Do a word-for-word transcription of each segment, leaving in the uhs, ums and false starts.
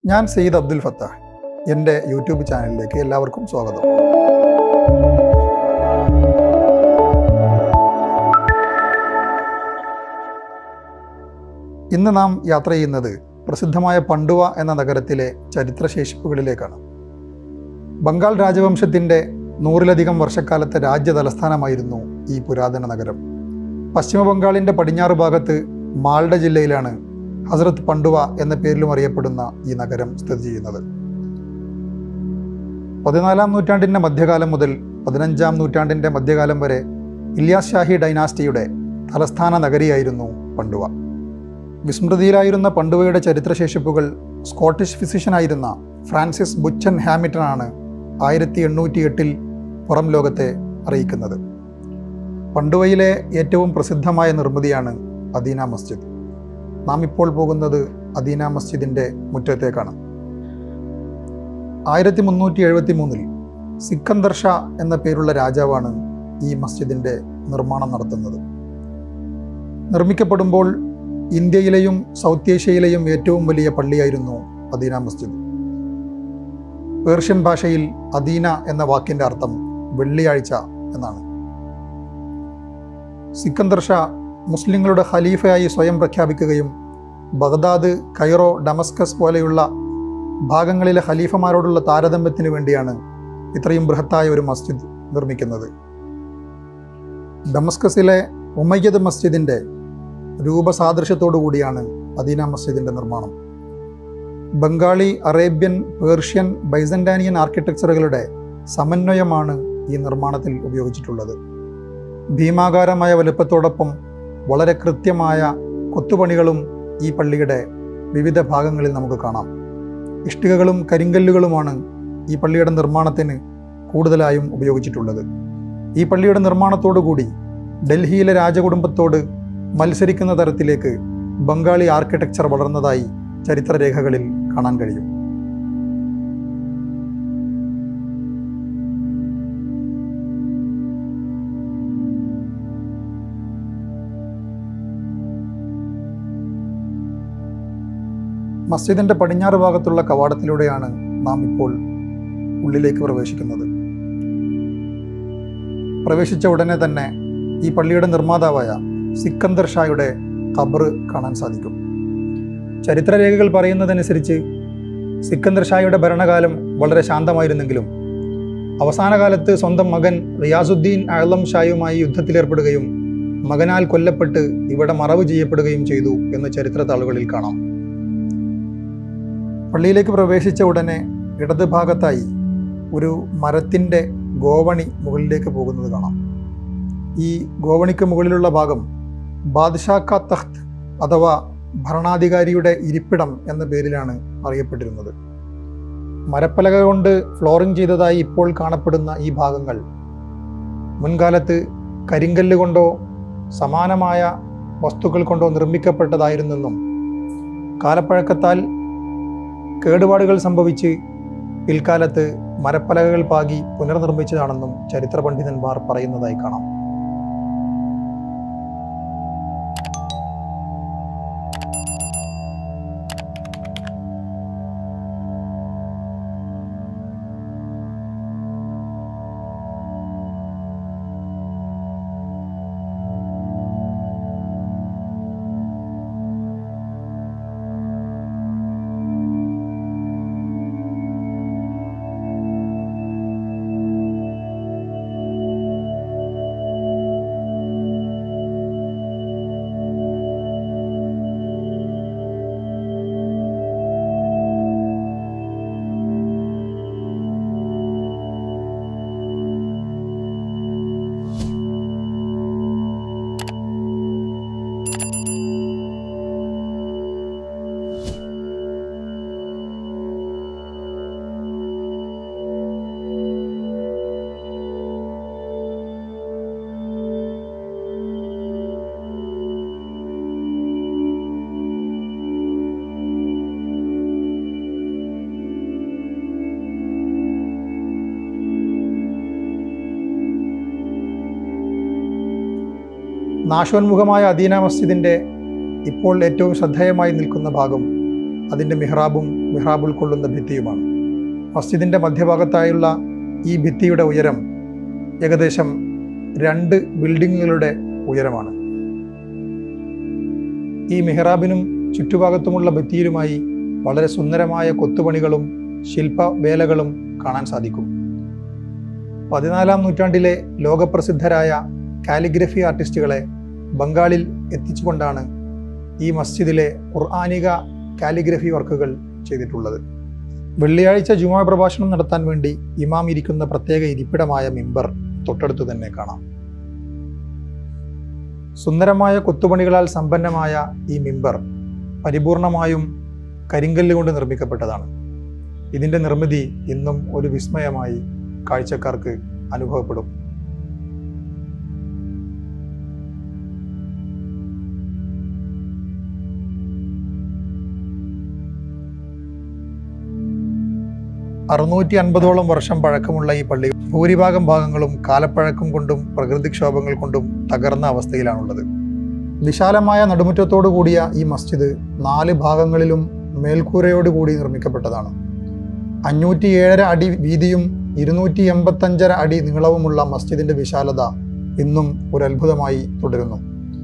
ഞാൻ സയ്യിദ് അബ്ദുൽ ഫത്താഹ്. എൻ്റെ യൂട്യൂബ് ചാനലിലേക്ക് എല്ലാവർക്കും സ്വാഗതം. ഇന്ന് നാം യാത്ര ചെയ്യുന്നത് പ്രസിദ്ധമായ പണ്ടുവ എന്ന നഗരത്തിലെ ചരിത്രശേഷിപ്പുകളിലേക്കാണ്. ബംഗാൾ രാജവംശത്തിൻ്റെ നൂറിലധികം വർഷക്കാലത്തെ രാജ്യ തലസ്ഥാനമായിരുന്നു ഈ പുരാതന നഗരം. പശ്ചിമ ബംഗാളിൻ്റെ പടിഞ്ഞാറ് ഭാഗത്ത് മാൾഡ ജില്ലയിലാണ് ഹസ്രത്ത് പണ്ടുവ എന്ന പേരിലും അറിയപ്പെടുന്ന ഈ നഗരം സ്ഥിതി ചെയ്യുന്നത്. പതിനാലാം നൂറ്റാണ്ടിൻ്റെ മധ്യകാലം മുതൽ പതിനഞ്ചാം നൂറ്റാണ്ടിൻ്റെ മധ്യകാലം വരെ ഇല്യാസ് ഷാഹി ഡൈനാസ്റ്റിയുടെ തലസ്ഥാന നഗരിയായിരുന്നു പണ്ടുവ. വിസ്മൃതിയിലായിരുന്ന പണ്ടുവയുടെ ചരിത്രശേഷിപ്പുകൾ സ്കോട്ടിഷ് ഫിസിഷ്യനായിരുന്ന ഫ്രാൻസിസ് ബുച്ചൻ ഹാമിൽട്ടനാണ് ആയിരത്തി എണ്ണൂറ്റി എട്ടിൽ പുറം ലോകത്തെ അറിയിക്കുന്നത്. പണ്ടുവയിലെ ഏറ്റവും പ്രസിദ്ധമായ നിർമ്മിതിയാണ് അദീന മസ്ജിദ്. നാം ഇപ്പോൾ പോകുന്നത് അദീന മസ്ജിദിൻ്റെ മുറ്റത്തേക്കാണ്. ആയിരത്തി മുന്നൂറ്റി എഴുപത്തി മൂന്നിൽ സിക്കന്ദർ ഷാ എന്ന പേരുള്ള രാജാവാണ് ഈ മസ്ജിദിൻ്റെ നിർമ്മാണം നടത്തുന്നത്. നിർമ്മിക്കപ്പെടുമ്പോൾ ഇന്ത്യയിലെയും സൗത്ത് ഏഷ്യയിലെയും ഏറ്റവും വലിയ പള്ളിയായിരുന്നു അദീന മസ്ജിദ്. പേർഷ്യൻ ഭാഷയിൽ അദീന എന്ന വാക്കിൻ്റെ അർത്ഥം വെള്ളിയാഴ്ച എന്നാണ്. സിക്കന്ദർ ഷാ മുസ്ലിങ്ങളുടെ ഖലീഫയായി സ്വയം പ്രഖ്യാപിക്കുകയും ബഗ്ദാദ്, കൈറോ, ഡമസ്കസ് പോലെയുള്ള ഭാഗങ്ങളിലെ ഖലീഫമാരോടുള്ള താരതമ്യത്തിന് വേണ്ടിയാണ് ഇത്രയും ബൃഹത്തായ ഒരു മസ്ജിദ് നിർമ്മിക്കുന്നത്. ഡമസ്കസിലെ ഉമയ്യദ് മസ്ജിദിൻ്റെ രൂപസാദൃശ്യത്തോടു കൂടിയാണ് അദീന മസ്ജിദിൻ്റെ നിർമ്മാണം. ബംഗാളി, അറേബ്യൻ, പേർഷ്യൻ, ബൈസന്റാനിയൻ ആർക്കിടെക്ചറുകളുടെ സമന്വയമാണ് ഈ നിർമ്മാണത്തിൽ ഉപയോഗിച്ചിട്ടുള്ളത്. ഭീമാകാരമായ വലുപ്പത്തോടൊപ്പം വളരെ കൃത്യമായ കൊത്തുപണികളും ഈ പള്ളിയുടെ വിവിധ ഭാഗങ്ങളിൽ നമുക്ക് കാണാം. ഇഷ്ടികകളും കരിങ്കല്ലുകളുമാണ് ഈ പള്ളിയുടെ നിർമ്മാണത്തിന് കൂടുതലായും ഉപയോഗിച്ചിട്ടുള്ളത്. ഈ പള്ളിയുടെ നിർമ്മാണത്തോടുകൂടി ഡൽഹിയിലെ രാജകുടുംബത്തോട് മത്സരിക്കുന്ന തരത്തിലേക്ക് ബംഗാളി ആർക്കിടെക്ചർ വളർന്നതായി ചരിത്രരേഖകളിൽ കാണാൻ കഴിയും. മസ്ജിദിൻ്റെ പടിഞ്ഞാറ് ഭാഗത്തുള്ള കവാടത്തിലൂടെയാണ് നാം ഇപ്പോൾ ഉള്ളിലേക്ക് പ്രവേശിക്കുന്നത്. പ്രവേശിച്ച ഉടനെ തന്നെ ഈ പള്ളിയുടെ നിർമ്മാതാവായ സിക്കന്ദർ ഷായുടെ ഖബർ കാണാൻ സാധിക്കും. ചരിത്രരേഖകൾ പറയുന്നതനുസരിച്ച് സിക്കന്ദർ ഷായുടെ ഭരണകാലം വളരെ ശാന്തമായിരുന്നെങ്കിലും അവസാന കാലത്ത് സ്വന്തം മകൻ റിയാസുദ്ദീൻ അഅ്ലം ഷായുമായി യുദ്ധത്തിലേർപ്പെടുകയും മകനാൽ കൊല്ലപ്പെട്ട് ഇവിടെ മറവ് ചെയ്യപ്പെടുകയും ചെയ്തു എന്ന് ചരിത്ര താളുകളിൽ കാണാം. പള്ളിയിലേക്ക് പ്രവേശിച്ച ഉടനെ ഇടത് ഭാഗത്തായി ഒരു മരത്തിൻ്റെ ഗോവണി മുകളിലേക്ക് പോകുന്നത് കാണാം. ഈ ഗോവണിക്ക് മുകളിലുള്ള ഭാഗം ബാദ്ഷാ കാ തഖ്ത് അഥവാ ഭരണാധികാരിയുടെ ഇരിപ്പിടം എന്ന പേരിലാണ് അറിയപ്പെട്ടിരുന്നത്. മരപ്പലക കൊണ്ട് ഫ്ലോറിംഗ് ചെയ്തതായി ഇപ്പോൾ കാണപ്പെടുന്ന ഈ ഭാഗങ്ങൾ മുൻകാലത്ത് കരിങ്കല്ല് കൊണ്ടോ സമാനമായ വസ്തുക്കൾ കൊണ്ടോ നിർമ്മിക്കപ്പെട്ടതായിരുന്നെന്നും കാലപ്പഴക്കത്താൽ കേടുപാടുകൾ സംഭവിച്ച് പിൽക്കാലത്ത് മരപ്പലകകൾ പാകി പുനർനിർമ്മിച്ചതാണെന്നും ചരിത്ര പണ്ഡിതന്മാർ പറയുന്നതായി കാണാം. നാശോന്മുഖമായ അദീന മസ്ജിദിൻ്റെ ഇപ്പോൾ ഏറ്റവും ശ്രദ്ധേയമായി നിൽക്കുന്ന ഭാഗം അതിൻ്റെ മിഹ്റാബും മിഹ്റാബ് ഉൾക്കൊള്ളുന്ന ഭിത്തിയുമാണ്. മസ്ജിദിൻ്റെ മധ്യഭാഗത്തായുള്ള ഈ ഭിത്തിയുടെ ഉയരം ഏകദേശം രണ്ട് ബിൽഡിങ്ങുകളുടെ ഉയരമാണ്. ഈ മിഹ്റാബിനും ചുറ്റുഭാഗത്തുമുള്ള ഭിത്തിയിലുമായി വളരെ സുന്ദരമായ കൊത്തുപണികളും ശില്പവേലകളും കാണാൻ സാധിക്കും. പതിനാലാം നൂറ്റാണ്ടിലെ ലോകപ്രസിദ്ധരായ കാലിഗ്രഫി ആർട്ടിസ്റ്റുകളെ ബംഗാളിൽ എത്തിച്ചുകൊണ്ടാണ് ഈ മസ്ജിദിലെ ഖുർആനിക കാലിഗ്രഫി വർക്കുകൾ ചെയ്തിട്ടുള്ളത്. വെള്ളിയാഴ്ച ജുമാ പ്രഭാഷണം നടത്താൻ വേണ്ടി ഇമാം ഇരിക്കുന്ന പ്രത്യേക ഇരിപ്പിടമായ മിമ്പർ തൊട്ടടുത്ത് തന്നെ കാണാം. സുന്ദരമായ കൊത്തുപണികളാൽ സമ്പന്നമായ ഈ മിമ്പർ പരിപൂർണമായും കരിങ്കല്ല് കൊണ്ട് നിർമ്മിക്കപ്പെട്ടതാണ്. ഇതിൻ്റെ നിർമ്മിതി ഇന്നും ഒരു വിസ്മയമായി കാഴ്ചക്കാർക്ക് അനുഭവപ്പെടും. അറുന്നൂറ്റി അൻപതോളം വർഷം പഴക്കമുള്ള ഈ പള്ളി ഭൂരിഭാഗം ഭാഗങ്ങളും കാലപ്പഴക്കം കൊണ്ടും പ്രകൃതിക്ഷോഭങ്ങൾ കൊണ്ടും തകർന്ന അവസ്ഥയിലാണുള്ളത്. വിശാലമായ നടുമുറ്റത്തോടു കൂടിയ ഈ മസ്ജിദ് നാല് ഭാഗങ്ങളിലും മേൽക്കൂരയോടുകൂടി നിർമ്മിക്കപ്പെട്ടതാണ്. അഞ്ഞൂറ്റി ഏഴര അടി വീതിയും ഇരുന്നൂറ്റി എൺപത്തഞ്ചര അടി നീളവുമുള്ള മസ്ജിദിന്റെ വിശാലത ഇന്നും ഒരു അത്ഭുതമായി തുടരുന്നു.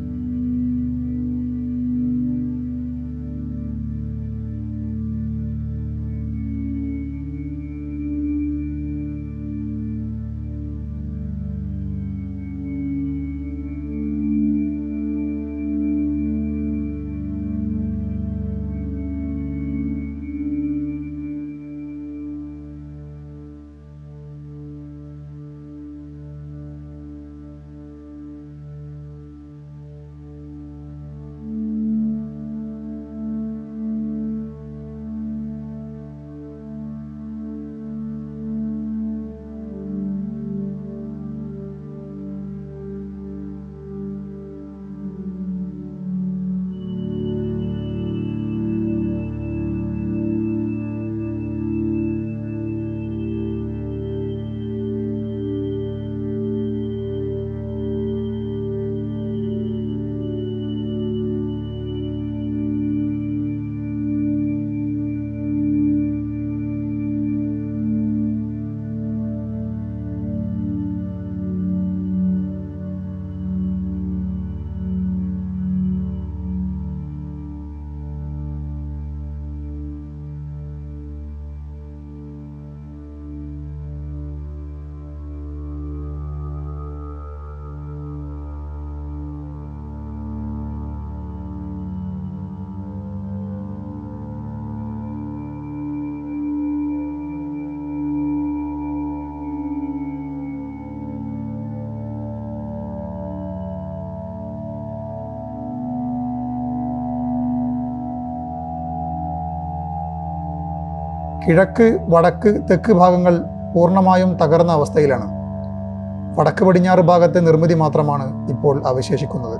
കിഴക്ക്, വടക്ക്, തെക്ക് ഭാഗങ്ങൾ പൂർണ്ണമായും തകർന്ന അവസ്ഥയിലാണ്. വടക്ക് പടിഞ്ഞാറ് ഭാഗത്തെ നിർമ്മിതി മാത്രമാണ് ഇപ്പോൾ അവശേഷിക്കുന്നത്.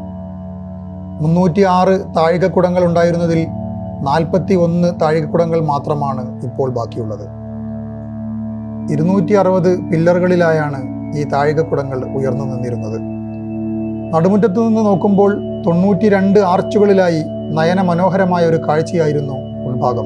മുന്നൂറ്റി ആറ് താഴികക്കുടങ്ങൾ ഉണ്ടായിരുന്നതിൽ നാൽപ്പത്തി ഒന്ന് താഴികക്കുടങ്ങൾ മാത്രമാണ് ഇപ്പോൾ ബാക്കിയുള്ളത്. ഇരുന്നൂറ്റി അറുപത് പില്ലറുകളിലായാണ് ഈ താഴികക്കുടങ്ങൾ ഉയർന്നു നിന്നിരുന്നത്. നടുമുറ്റത്തു നിന്ന് നോക്കുമ്പോൾ തൊണ്ണൂറ്റി രണ്ട് ആർച്ചുകളിലായി നയന മനോഹരമായ ഒരു കാഴ്ചയായിരുന്നു ഉൾഭാഗം.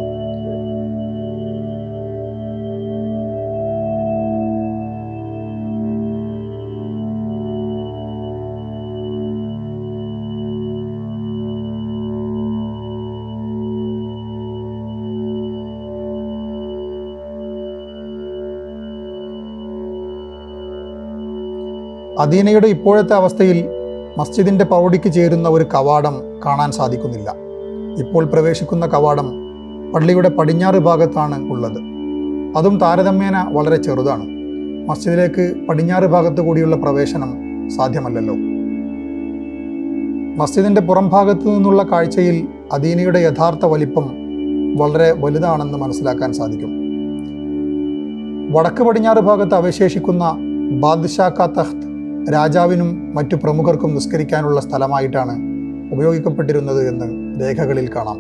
അദീനയുടെ ഇപ്പോഴത്തെ അവസ്ഥയിൽ മസ്ജിദിൻ്റെ പൗഡിക്ക് ചേരുന്ന ഒരു കവാടം കാണാൻ സാധിക്കുന്നില്ല. ഇപ്പോൾ പ്രവേശിക്കുന്ന കവാടം പള്ളിയുടെ പടിഞ്ഞാറ് ഭാഗത്താണ് ഉള്ളത്. അതും താരതമ്യേന വളരെ ചെറുതാണ്. മസ്ജിദിലേക്ക് പടിഞ്ഞാറ് ഭാഗത്തു കൂടിയുള്ള പ്രവേശനം സാധ്യമല്ലല്ലോ. മസ്ജിദിൻ്റെ പുറം ഭാഗത്തു നിന്നുള്ള കാഴ്ചയിൽ അദീനയുടെ യഥാർത്ഥ വലിപ്പം വളരെ വലുതാണെന്ന് മനസ്സിലാക്കാൻ സാധിക്കും. വടക്ക് പടിഞ്ഞാറ് ഭാഗത്ത് അവശേഷിക്കുന്ന ബാദ്ഷാ കാ തഖ്ത് രാജാവിനും മറ്റു പ്രമുഖർക്കും നിസ്കരിക്കാനുള്ള സ്ഥലമായിട്ടാണ് ഉപയോഗിക്കപ്പെട്ടിരുന്നത് എന്ന് രേഖകളിൽ കാണാം.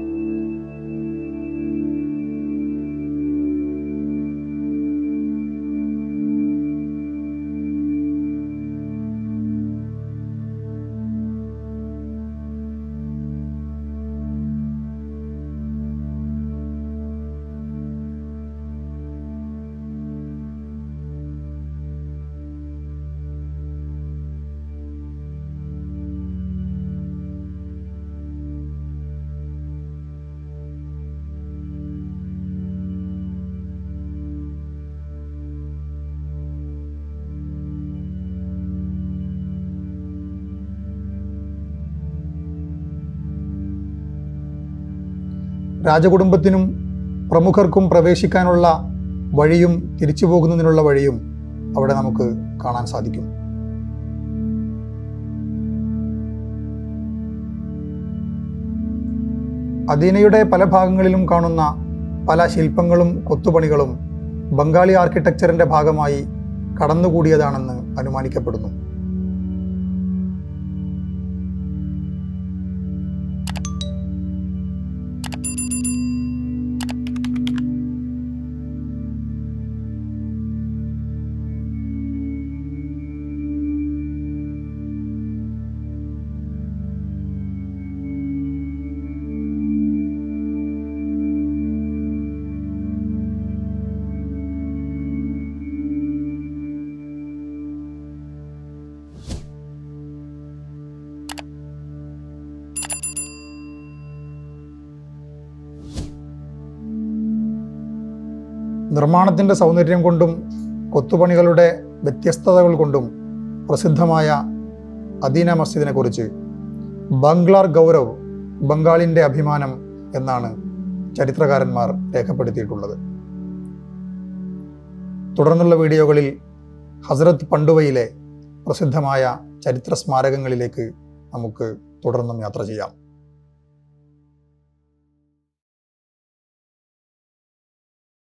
രാജകുടുംബത്തിനും പ്രമുഖർക്കും പ്രവേശിക്കാനുള്ള വഴിയും തിരിച്ചു പോകുന്നതിനുള്ള വഴിയും അവിടെ നമുക്ക് കാണാൻ സാധിക്കും. അദീനയുടെ പല ഭാഗങ്ങളിലും കാണുന്ന പല ശില്പങ്ങളും കൊത്തുപണികളും ബംഗാളി ആർക്കിടെക്ചറിൻ്റെ ഭാഗമായി കടന്നുകൂടിയതാണെന്ന് അനുമാനിക്കപ്പെടുന്നു. നിർമ്മാണത്തിൻ്റെ സൗന്ദര്യം കൊണ്ടും കൊത്തുപണികളുടെ വ്യത്യസ്തതകൾ കൊണ്ടും പ്രസിദ്ധമായ അദീന മസ്ജിദിനെ കുറിച്ച് ബംഗ്ലാർ ഗൗരവ്, ബംഗാളിൻ്റെ അഭിമാനം എന്നാണ് ചരിത്രകാരന്മാർ രേഖപ്പെടുത്തിയിട്ടുള്ളത്. തുടർന്നുള്ള വീഡിയോകളിൽ ഹസ്രത്ത് പണ്ടുവയിലെ പ്രസിദ്ധമായ ചരിത്ര സ്മാരകങ്ങളിലേക്ക് നമുക്ക് തുടർന്നും യാത്ര ചെയ്യാം.